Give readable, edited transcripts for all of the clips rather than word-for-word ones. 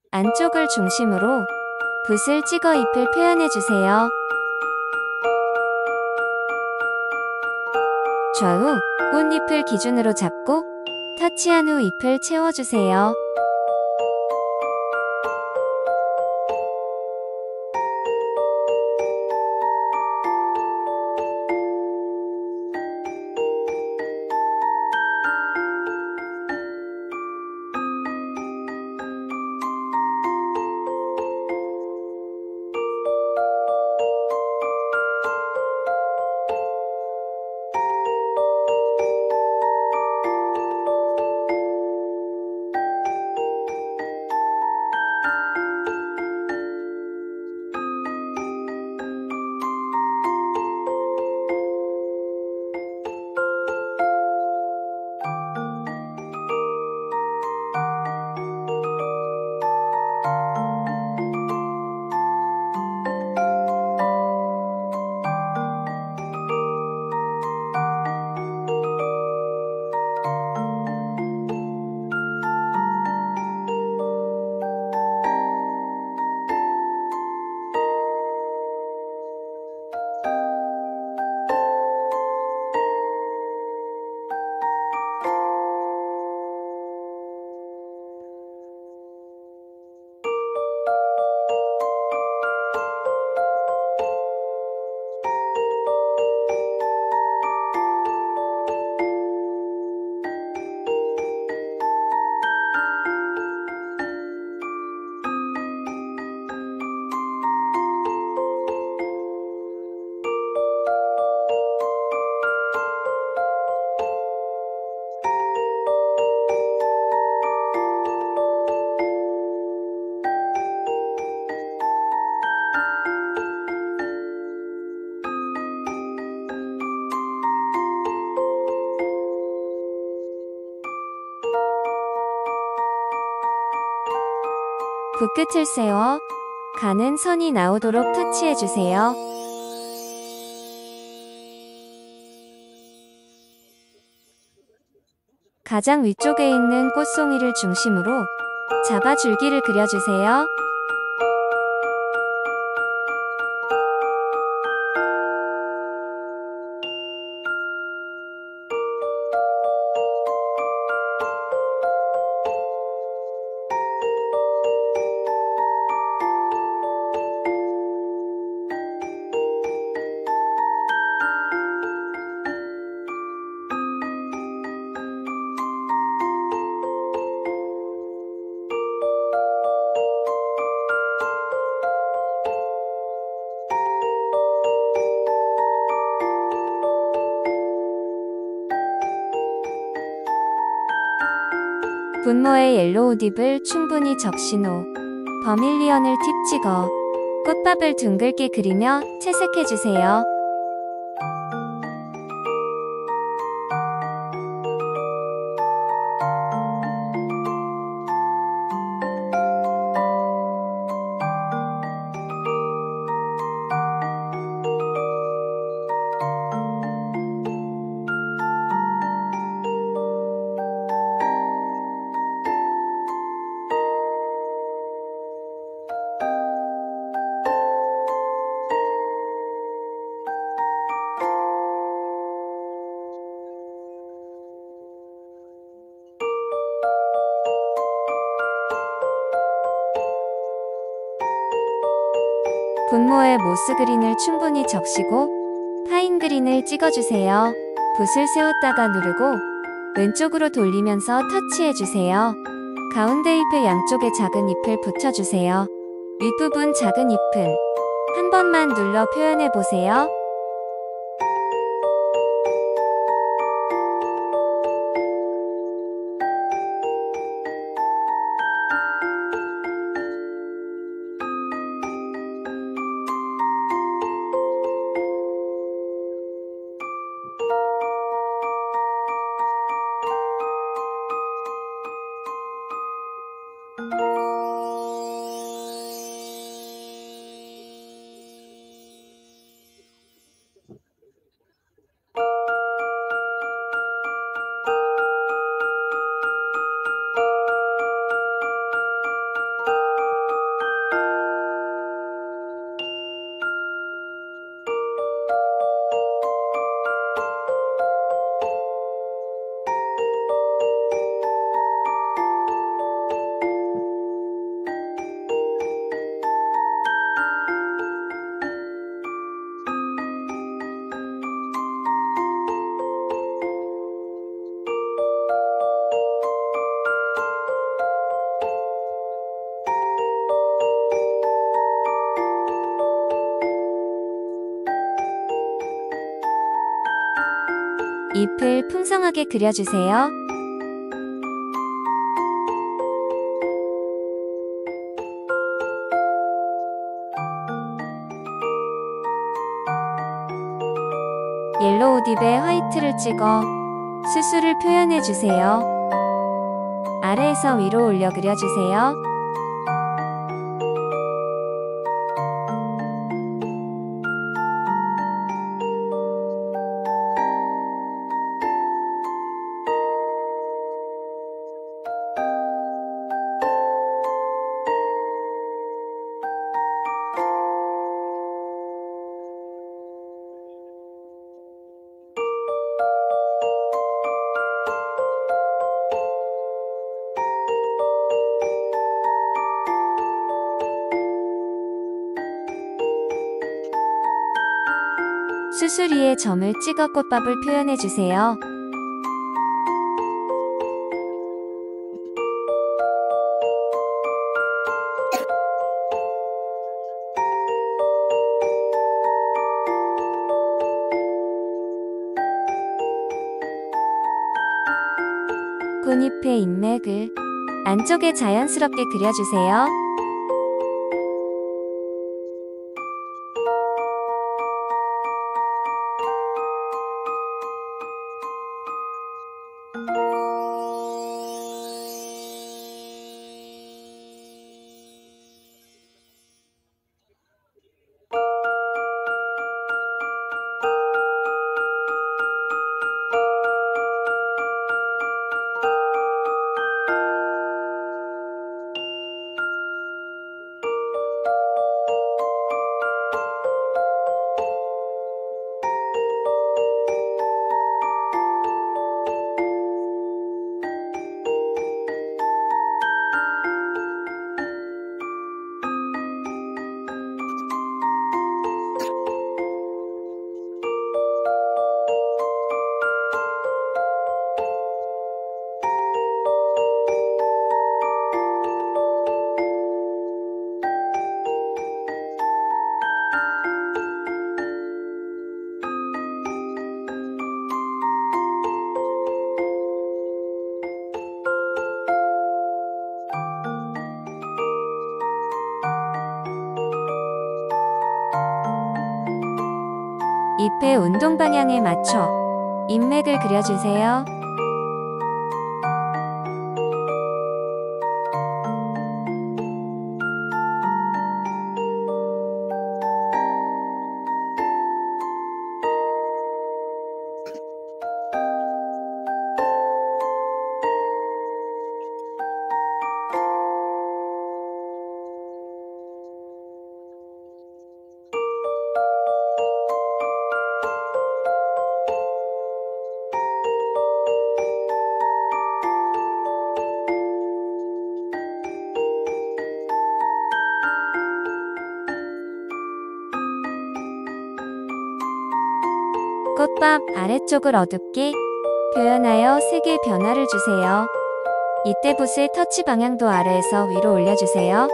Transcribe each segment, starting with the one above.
안쪽을 중심으로 붓을 찍어 잎을 표현해주세요. 좌우 꽃잎을 기준으로 잡고 터치한 후 잎을 채워주세요. 붓끝을 세워 가는 선이 나오도록 터치해주세요. 가장 위쪽에 있는 꽃송이를 중심으로 잡아 줄기를 그려주세요. 분모에 옐로우 딥을 충분히 적신 후 버밀리언을 팁 찍어 꽃밥을 둥글게 그리며 채색해주세요. 분모에 모스 그린을 충분히 적시고 파인 그린을 찍어주세요. 붓을 세웠다가 누르고 왼쪽으로 돌리면서 터치해주세요. 가운데 잎의 양쪽에 작은 잎을 붙여주세요. 윗부분 작은 잎은 한 번만 눌러 표현해보세요. 잎을 풍성하게 그려주세요. 옐로우 딥에 화이트를 찍어 수수를 표현해주세요. 아래에서 위로 올려 그려주세요. 수수리에 점을 찍어 꽃밥을 표현해주세요. 꽃잎의 인맥을 안쪽에 자연스럽게 그려주세요. 잎의 운동 방향에 맞춰 인맥을 그려주세요. 꽃밥 아래쪽을 어둡게 표현하여 색의 변화를 주세요. 이때 붓의 터치 방향도 아래에서 위로 올려주세요.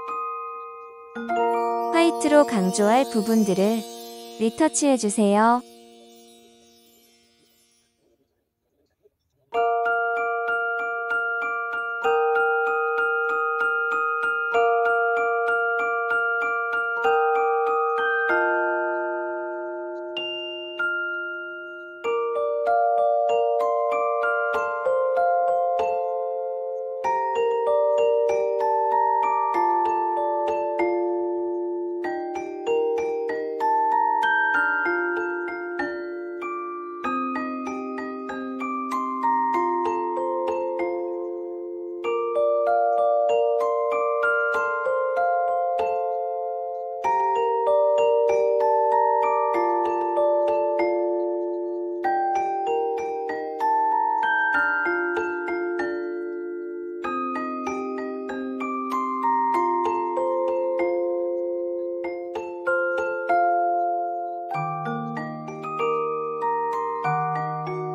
화이트로 강조할 부분들을 리터치해주세요.